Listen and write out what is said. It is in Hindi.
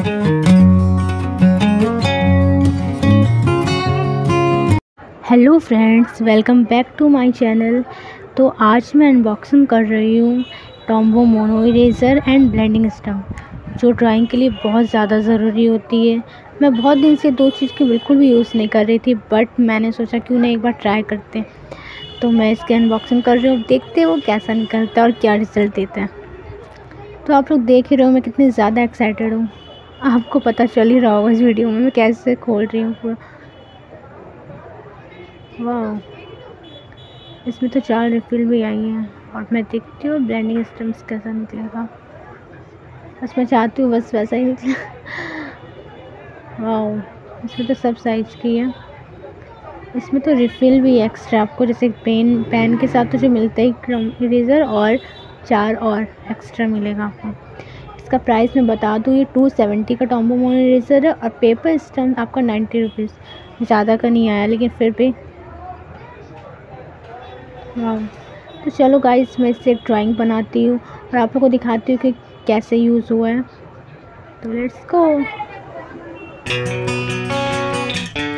Hello friends, welcome back to my channel. तो आज मैं अनबॉक्सिंग कर रही हूँ Tombow mono eraser and blending stump, जो ड्राइंग के लिए बहुत ज़्यादा ज़रूरी होती है। मैं बहुत दिन से दो चीज़ की बिल्कुल भी यूज़ नहीं कर रही थी, बट मैंने सोचा क्यों ना एक बार ट्राई करते हैं। तो मैं इसकी अनबॉक्सिंग कर रही हूँ, देखते हैं वो कैसा निकलता है और क्या रिज़ल्ट देता है। तो आप लोग देख ही रहे हो मैं कितनी ज़्यादा एक्साइटेड हूँ। आपको पता चल ही रहा होगा इस वीडियो में मैं कैसे खोल रही हूँ पूरा। वाह, इसमें तो 4 रिफ़िल भी आई हैं और मैं देखती हूँ ब्लेंडिंग स्टम्प्स कैसा निकलेगा। बस मैं चाहती हूँ बस वैसा ही निकले। वाह, इसमें तो सब साइज़ की है। इसमें तो रिफ़िल भी एक्स्ट्रा आपको, जैसे पेन के साथ तो जो मिलता है क्रोम इरेज़र और 4 और एक्स्ट्रा मिलेगा आपको। इसका प्राइस मैं बता दूँ, ये 270 का टॉम्बो मोनो इरेज़र है और पेपर स्टम्प आपका 90 रुपीज़। ज़्यादा का नहीं आया लेकिन फिर भी। वाह, तो चलो गाइस, मैं इससे एक ड्राइंग बनाती हूँ और आप लोगों को दिखाती हूँ कि कैसे यूज़ हुआ है। तो लेट्स गो।